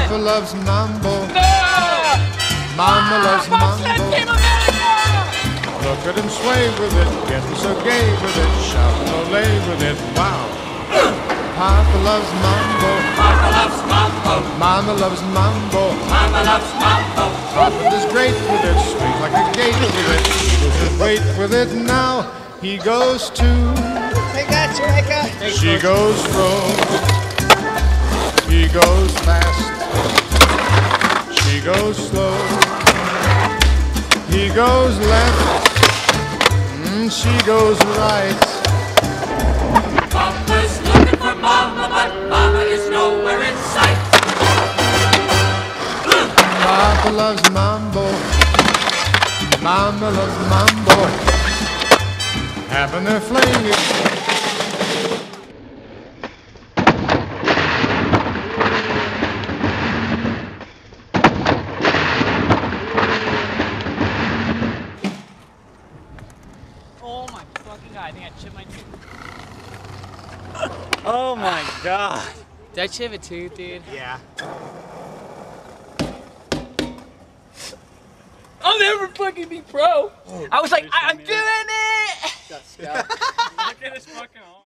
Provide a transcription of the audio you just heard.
Papa loves mambo. Mama loves mambo. Look at him sway with it, getting so gay with it, shouting olay with it, wow. Papa loves mambo. Papa loves mambo. Mama loves mambo. Mama loves mambo. Papa is great with it, straight like a gate with it. He doesn't wait with it now. He goes to. Take that, Jamaica. She goes slow. He goes fast. She goes slow. He goes left. She goes right. Papa's looking for Mama, but Mama is nowhere in sight. Papa loves mambo. Mama loves mambo. Having their fling. Oh my fucking god, I think I chipped my tooth. Oh my god. Did I chip a tooth, dude? Yeah. I'll never fucking be pro. I was like, I'm doing it! Got scout. Look at his fucking arm.